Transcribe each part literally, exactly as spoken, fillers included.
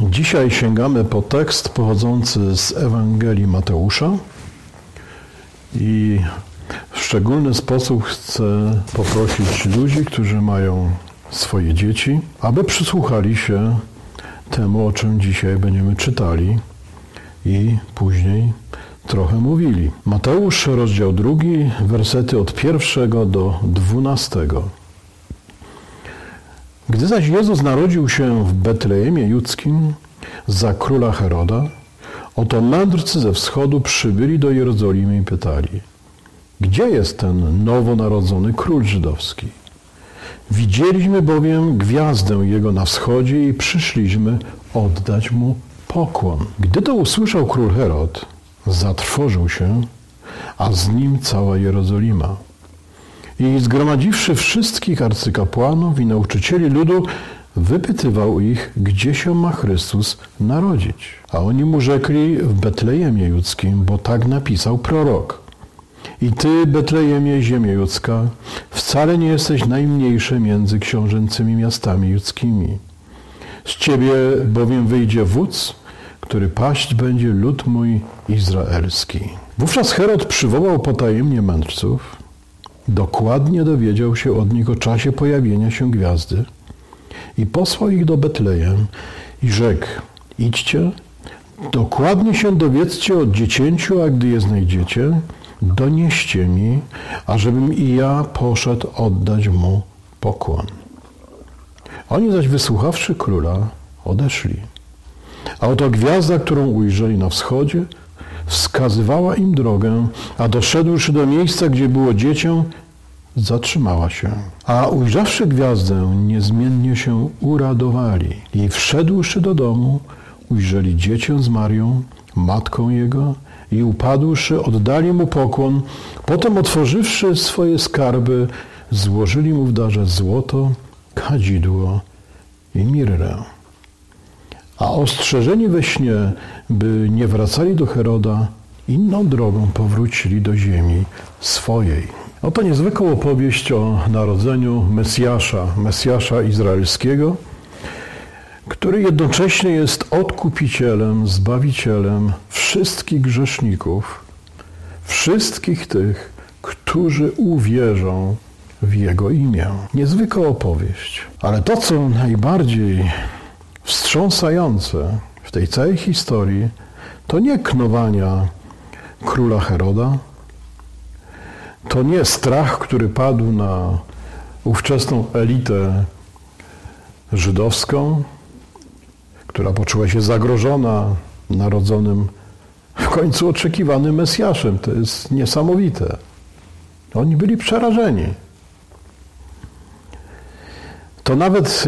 Dzisiaj sięgamy po tekst pochodzący z Ewangelii Mateusza i w szczególny sposób chcę poprosić ludzi, którzy mają swoje dzieci, aby przysłuchali się temu, o czym dzisiaj będziemy czytali i później trochę mówili. Mateusz, rozdział drugi, wersety od pierwszego do dwunastego. Gdy zaś Jezus narodził się w Betlejemie Judzkim za króla Heroda, oto mędrcy ze wschodu przybyli do Jerozolimy i pytali: gdzie jest ten nowonarodzony król żydowski? Widzieliśmy bowiem gwiazdę jego na wschodzie i przyszliśmy oddać mu pokłon. Gdy to usłyszał król Herod, zatrwożył się, a z nim cała Jerozolima. I zgromadziwszy wszystkich arcykapłanów i nauczycieli ludu, wypytywał ich, gdzie się ma Chrystus narodzić. A oni mu rzekli: w Betlejemie Judzkim, bo tak napisał prorok. I ty, Betlejemie, ziemia judzka, wcale nie jesteś najmniejszy między książęcymi miastami judzkimi. Z ciebie bowiem wyjdzie wódz, który paść będzie lud mój izraelski. Wówczas Herod przywołał potajemnie mędrców, dokładnie dowiedział się od nich o czasie pojawienia się gwiazdy i posłał ich do Betlejem i rzekł: idźcie, dokładnie się dowiedzcie o dziecięciu, a gdy je znajdziecie, donieście mi, ażebym i ja poszedł oddać mu pokłon. Oni zaś, wysłuchawszy króla, odeszli. A oto gwiazda, którą ujrzeli na wschodzie, wskazywała im drogę, a doszedłszy do miejsca, gdzie było dziecię, zatrzymała się. A ujrzawszy gwiazdę, niezmiennie się uradowali. I wszedłszy do domu, ujrzeli dziecię z Marią, matką jego, i upadłszy, oddali mu pokłon. Potem, otworzywszy swoje skarby, złożyli mu w darze złoto, kadzidło i mirrę. A ostrzeżeni we śnie, by nie wracali do Heroda, inną drogą powrócili do ziemi swojej. Oto niezwykła opowieść o narodzeniu Mesjasza, Mesjasza izraelskiego, który jednocześnie jest odkupicielem, zbawicielem wszystkich grzeszników, wszystkich tych, którzy uwierzą w Jego imię. Niezwykła opowieść. Ale to, co najbardziej wstrząsające w tej całej historii, to nie knowania króla Heroda, to nie strach, który padł na ówczesną elitę żydowską, która poczuła się zagrożona narodzonym, w końcu oczekiwanym Mesjaszem. To jest niesamowite. Oni byli przerażeni. To nawet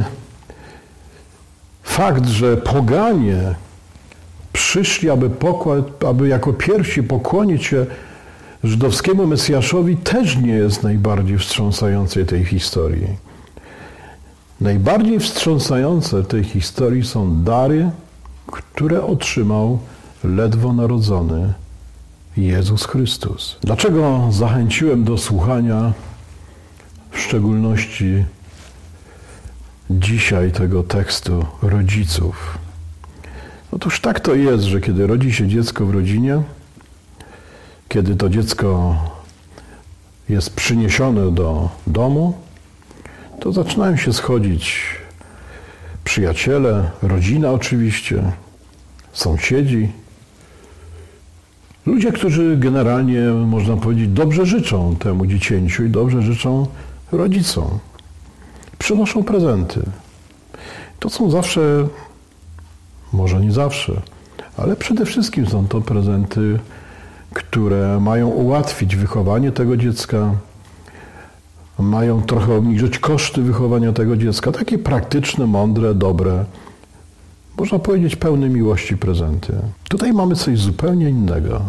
fakt, że poganie przyszli, aby, pokład, aby jako pierwsi pokłonić się żydowskiemu Mesjaszowi, też nie jest najbardziej wstrząsające tej historii. Najbardziej wstrząsające tej historii są dary, które otrzymał ledwo narodzony Jezus Chrystus. Dlaczego zachęciłem do słuchania w szczególności dzisiaj tego tekstu rodziców? Otóż tak to jest, że kiedy rodzi się dziecko w rodzinie, kiedy to dziecko jest przyniesione do domu, to zaczynają się schodzić przyjaciele, rodzina oczywiście, sąsiedzi, ludzie, którzy generalnie, można powiedzieć, dobrze życzą temu dziecięciu i dobrze życzą rodzicom. Przynoszą prezenty. To są zawsze, może nie zawsze, ale przede wszystkim są to prezenty, które mają ułatwić wychowanie tego dziecka, mają trochę obniżyć koszty wychowania tego dziecka. Takie praktyczne, mądre, dobre, można powiedzieć, pełne miłości prezenty. Tutaj mamy coś zupełnie innego.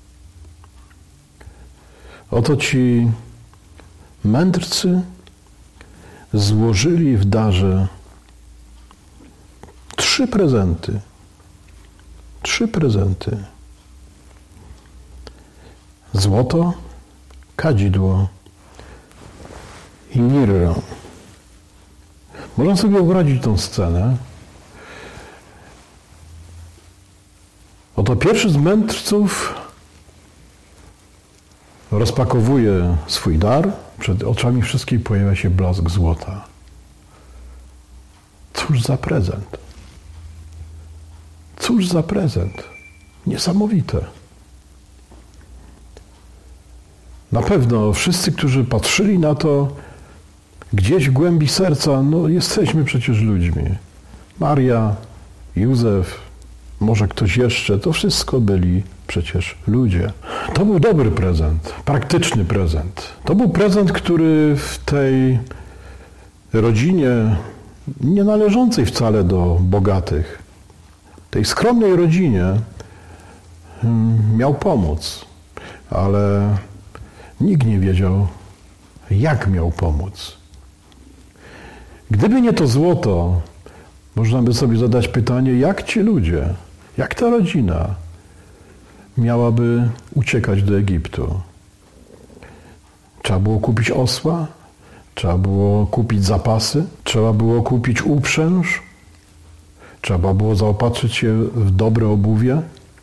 Oto ci mędrcy złożyli w darze trzy prezenty. Trzy prezenty. Złoto, kadzidło i mirrę. Można sobie wyobrazić tą scenę, Oto pierwszy z mędrców rozpakowuje swój dar, przed oczami wszystkich pojawia się blask złota. Cóż za prezent. Cóż za prezent. Niesamowite. Na pewno wszyscy, którzy patrzyli na to, gdzieś w głębi serca, no jesteśmy przecież ludźmi. Maria, Józef, może ktoś jeszcze, to wszystko byli przecież ludzie. To był dobry prezent, praktyczny prezent. To był prezent, który w tej rodzinie nie należącej wcale do bogatych, tej skromnej rodzinie miał pomóc, ale nikt nie wiedział, jak miał pomóc. Gdyby nie to złoto, można by sobie zadać pytanie, jak ci ludzie, jak ta rodzina miałaby uciekać do Egiptu. Trzeba było kupić osła, trzeba było kupić zapasy, trzeba było kupić uprzęż, trzeba było zaopatrzyć się w dobre obuwie.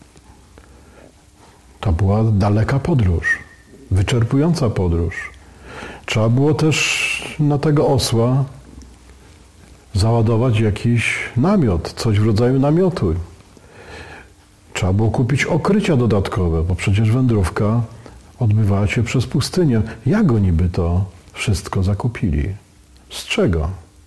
To była daleka podróż, wyczerpująca podróż. Trzeba było też na tego osła załadować jakiś namiot, coś w rodzaju namiotu. Trzeba było kupić okrycia dodatkowe, bo przecież wędrówka odbywała się przez pustynię. Jak oni by to wszystko zakupili? Z czego?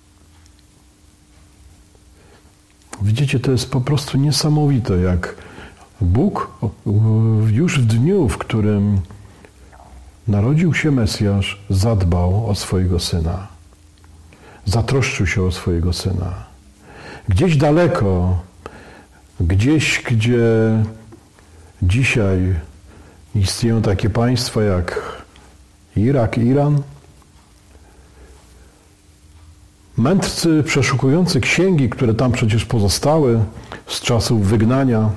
Widzicie, to jest po prostu niesamowite, jak Bóg już w dniu, w którym narodził się Mesjasz, zadbał o swojego Syna. Zatroszczył się o swojego Syna. Gdzieś daleko, gdzieś, gdzie dzisiaj istnieją takie państwa jak Irak, Iran, mędrcy przeszukujący księgi, które tam przecież pozostały z czasów wygnania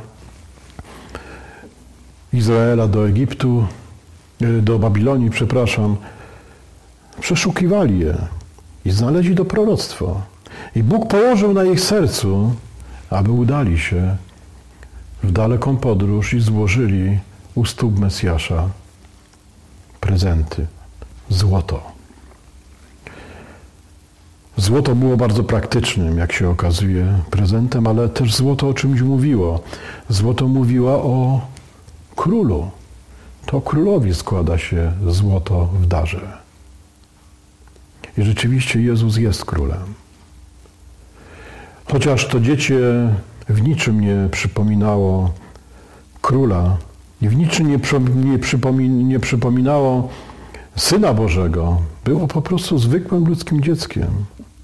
Izraela do Egiptu, do Babilonii, przepraszam, przeszukiwali je i znaleźli to proroctwo. I Bóg położył na ich sercu, aby udali się w daleką podróż i złożyli u stóp Mesjasza prezenty, złoto. Złoto było bardzo praktycznym, jak się okazuje, prezentem, ale też złoto o czymś mówiło. Złoto mówiło o królu. To królowi składa się złoto w darze. I rzeczywiście Jezus jest królem. Chociaż to dziecię w niczym nie przypominało króla i w niczym nie, nie, przypomi, nie przypominało Syna Bożego, było po prostu zwykłym ludzkim dzieckiem.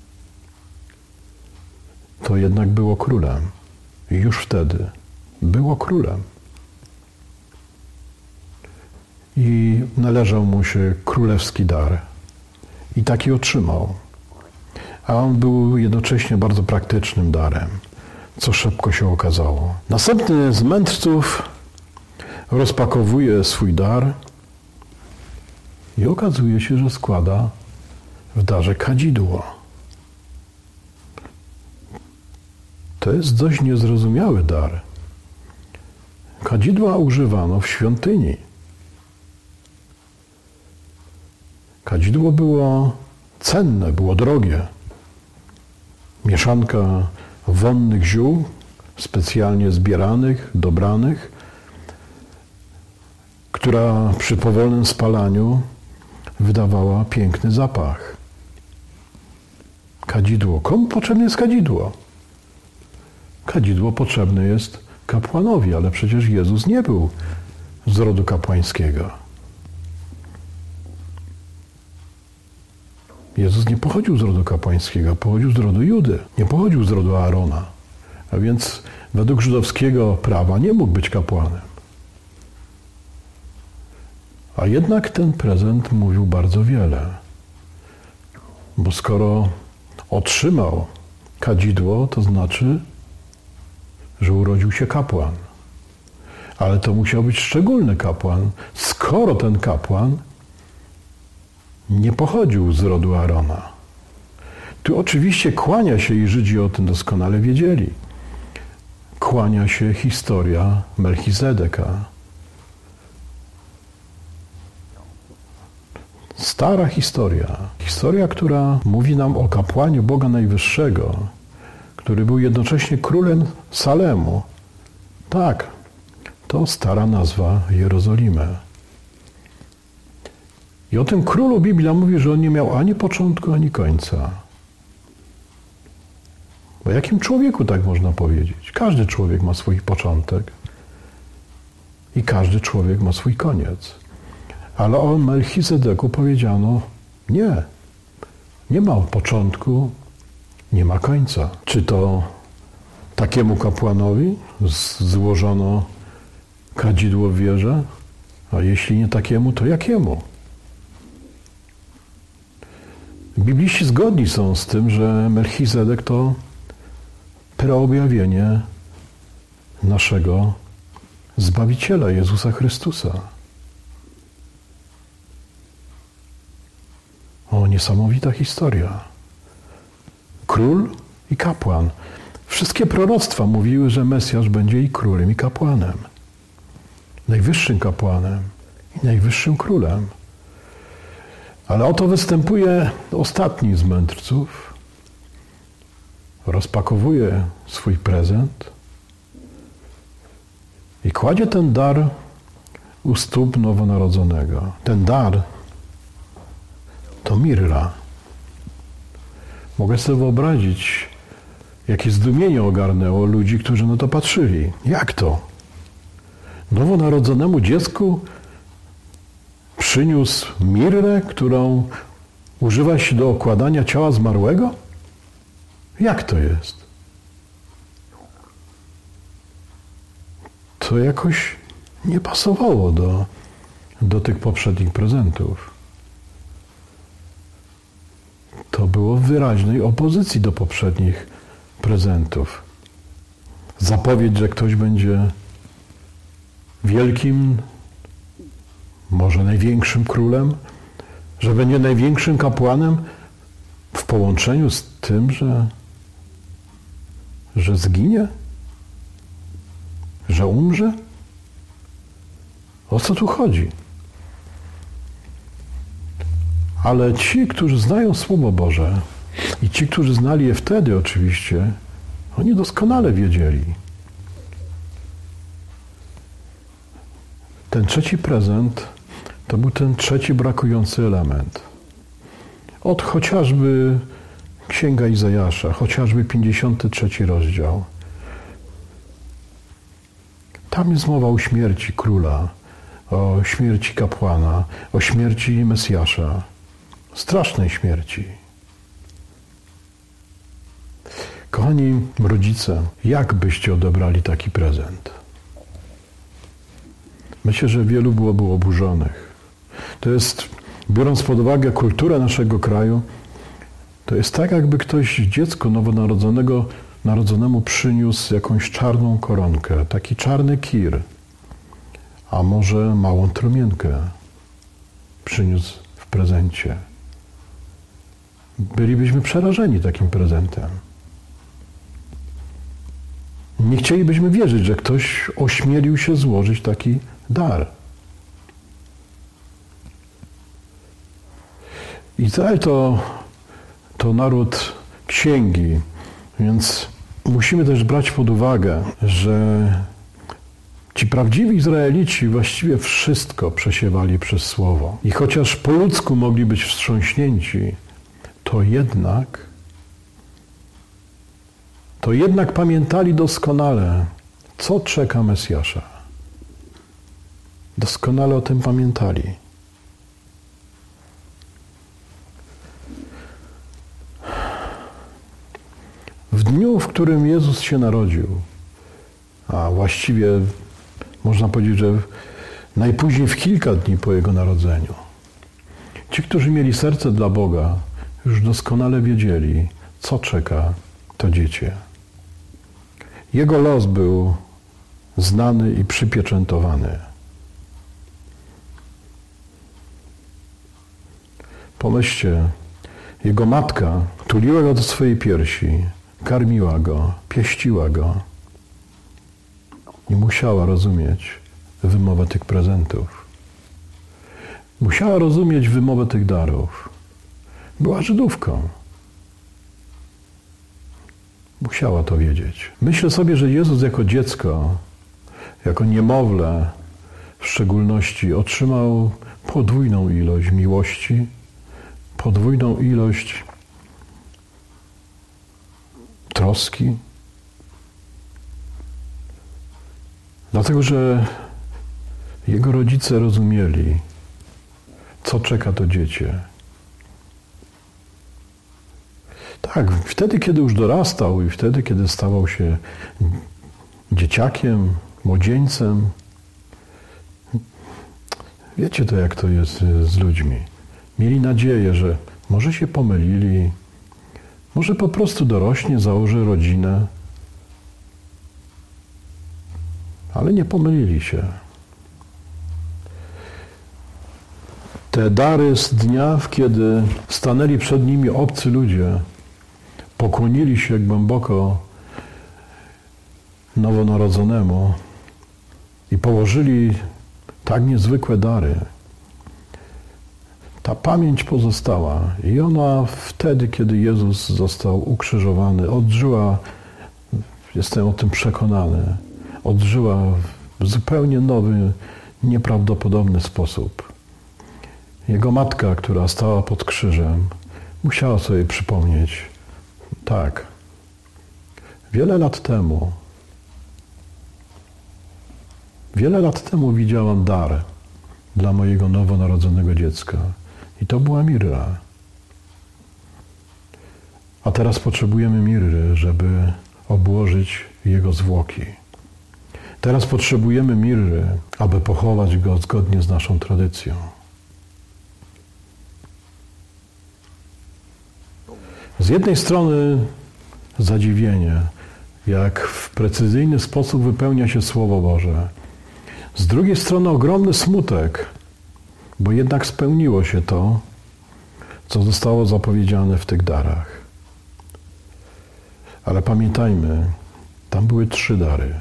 To jednak było królem. I już wtedy było królem. I należał mu się królewski dar. I taki otrzymał. A on był jednocześnie bardzo praktycznym darem, co szybko się okazało. Następny z mędrców rozpakowuje swój dar i okazuje się, że składa w darze kadzidło. To jest dość niezrozumiały dar. Kadzidła używano w świątyni. Kadzidło było cenne, było drogie. Mieszanka wonnych ziół, specjalnie zbieranych, dobranych, która przy powolnym spalaniu wydawała piękny zapach. Kadzidło. Komu potrzebne jest kadzidło? Kadzidło potrzebne jest kapłanowi, ale przecież Jezus nie był z rodu kapłańskiego. Jezus nie pochodził z rodu kapłańskiego, pochodził z rodu Judy, nie pochodził z rodu Aarona. A więc według żydowskiego prawa nie mógł być kapłanem. A jednak ten prezent mówił bardzo wiele. Bo skoro otrzymał kadzidło, to znaczy, że urodził się kapłan. Ale to musiał być szczególny kapłan, skoro ten kapłan nie pochodził z rodu Aarona. Tu oczywiście kłania się i Żydzi o tym doskonale wiedzieli. kłania się historia Melchizedeka. Stara historia. Historia, która mówi nam o kapłanie Boga Najwyższego, który był jednocześnie królem Salemu. Tak, to stara nazwa Jerozolimy. I o tym królu Biblia mówi, że on nie miał ani początku, ani końca. O jakim człowieku tak można powiedzieć? Każdy człowiek ma swój początek i każdy człowiek ma swój koniec. Ale o Melchizedeku powiedziano nie. Nie ma początku, nie ma końca. Czy to takiemu kapłanowi złożono kadzidło w wierze? A jeśli nie takiemu, to jakiemu? Bibliści zgodni są z tym, że Melchizedek to preobjawienie naszego Zbawiciela, Jezusa Chrystusa. O, niesamowita historia. Król i kapłan. Wszystkie proroctwa mówiły, że Mesjasz będzie i królem, i kapłanem. Najwyższym kapłanem i najwyższym królem. Ale oto występuje ostatni z mędrców, rozpakowuje swój prezent i kładzie ten dar u stóp nowonarodzonego. Ten dar to mirra. Mogę sobie wyobrazić, jakie zdumienie ogarnęło ludzi, którzy na to patrzyli. Jak to? Nowonarodzonemu dziecku przyniósł mirrę, którą używa się do okładania ciała zmarłego? Jak to jest? To jakoś nie pasowało do, do tych poprzednich prezentów. To było w wyraźnej opozycji do poprzednich prezentów. Zapowiedź, że ktoś będzie wielkim, może największym królem, że będzie największym kapłanem w połączeniu z tym, że, że zginie, że umrze. O co tu chodzi? Ale ci, którzy znają Słowo Boże i ci, którzy znali je wtedy oczywiście, oni doskonale wiedzieli. Ten trzeci prezent to był ten trzeci brakujący element. Od chociażby Księga Izajasza, chociażby pięćdziesiąty trzeci rozdział. Tam jest mowa o śmierci króla, o śmierci kapłana, o śmierci Mesjasza. Strasznej śmierci. Kochani rodzice, jak byście odebrali taki prezent? Myślę, że wielu byłoby oburzonych. To jest, biorąc pod uwagę kulturę naszego kraju, to jest tak, jakby ktoś dziecku nowonarodzonego, narodzonemu przyniósł jakąś czarną koronkę, taki czarny kir, a może małą trumienkę przyniósł w prezencie. Bylibyśmy przerażeni takim prezentem. Nie chcielibyśmy wierzyć, że ktoś ośmielił się złożyć taki dar. Izrael to, to naród księgi, więc musimy też brać pod uwagę, że ci prawdziwi Izraelici właściwie wszystko przesiewali przez słowo. I chociaż po ludzku mogli być wstrząśnięci, to jednak, to jednak pamiętali doskonale, co czeka Mesjasza. Doskonale o tym pamiętali. W dniu, w którym Jezus się narodził, a właściwie można powiedzieć, że najpóźniej w kilka dni po Jego narodzeniu, ci, którzy mieli serce dla Boga, już doskonale wiedzieli, co czeka to dziecię. Jego los był znany i przypieczętowany. Pomyślcie, jego matka tuliła go do swojej piersi, karmiła go, pieściła go. i musiała rozumieć wymowę tych prezentów. Musiała rozumieć wymowę tych darów. Była Żydówką. Musiała to wiedzieć. Myślę sobie, że Jezus jako dziecko, jako niemowlę w szczególności otrzymał podwójną ilość miłości, podwójną ilość troski, dlatego że jego rodzice rozumieli, co czeka to dziecię. Tak, wtedy, kiedy już dorastał i wtedy, kiedy stawał się dzieciakiem, młodzieńcem, wiecie to, jak to jest z ludźmi. Mieli nadzieję, że może się pomylili, może po prostu dorośnie, założy rodzinę, ale nie pomylili się. Te dary z dnia, kiedy stanęli przed nimi obcy ludzie, pokłonili się głęboko nowonarodzonemu i położyli tak niezwykłe dary. Ta pamięć pozostała i ona wtedy, kiedy Jezus został ukrzyżowany, odżyła, jestem o tym przekonany, odżyła w zupełnie nowy, nieprawdopodobny sposób. Jego matka, która stała pod krzyżem, musiała sobie przypomnieć, tak, wiele lat temu, wiele lat temu widziałam dar dla mojego nowonarodzonego dziecka i to była mirra. A teraz potrzebujemy mirry, żeby obłożyć jego zwłoki. Teraz potrzebujemy mirry, aby pochować go zgodnie z naszą tradycją. Z jednej strony zadziwienie, jak w precyzyjny sposób wypełnia się Słowo Boże. Z drugiej strony ogromny smutek, bo jednak spełniło się to, co zostało zapowiedziane w tych darach. Ale pamiętajmy, tam były trzy dary.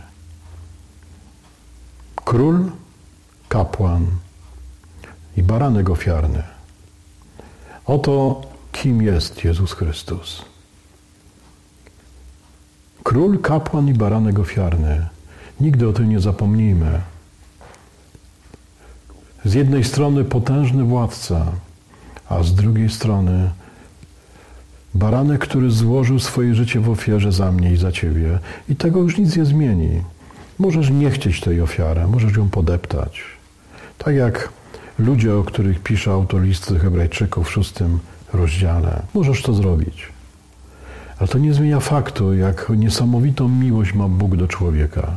Król, kapłan i baranek ofiarny. Oto kim jest Jezus Chrystus. Król, kapłan i baranek ofiarny. Nigdy o tym nie zapomnijmy. Z jednej strony potężny władca, a z drugiej strony baranek, który złożył swoje życie w ofierze za mnie i za ciebie. I tego już nic nie zmieni. Możesz nie chcieć tej ofiary, możesz ją podeptać. Tak jak ludzie, o których pisze autor listu Hebrajczyków w szóstym rozdziale. Możesz to zrobić. Ale to nie zmienia faktu, jak niesamowitą miłość ma Bóg do człowieka.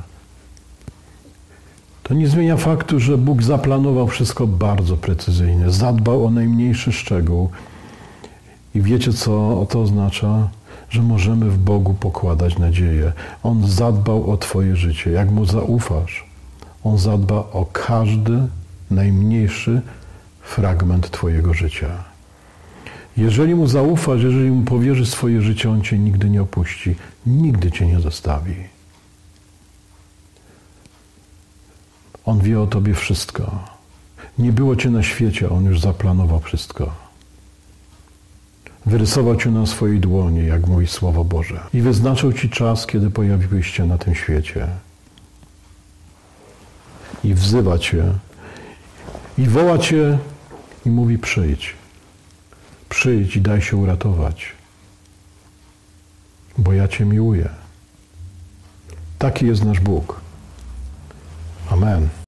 To nie zmienia faktu, że Bóg zaplanował wszystko bardzo precyzyjnie, zadbał o najmniejszy szczegół. I wiecie, co to oznacza? Że możemy w Bogu pokładać nadzieję. On zadbał o twoje życie. Jak Mu zaufasz, On zadba o każdy najmniejszy fragment twojego życia. Jeżeli Mu zaufasz, jeżeli Mu powierzysz swoje życie, On cię nigdy nie opuści, nigdy cię nie zostawi. On wie o tobie wszystko. Nie było cię na świecie, On już zaplanował wszystko. Wyrysował cię na swojej dłoni, jak mówi Słowo Boże. I wyznaczył ci czas, kiedy pojawiłeś się na tym świecie. I wzywa cię, i woła cię, i mówi: przyjdź. Przyjdź i daj się uratować, bo ja cię miłuję. Taki jest nasz Bóg. Amen.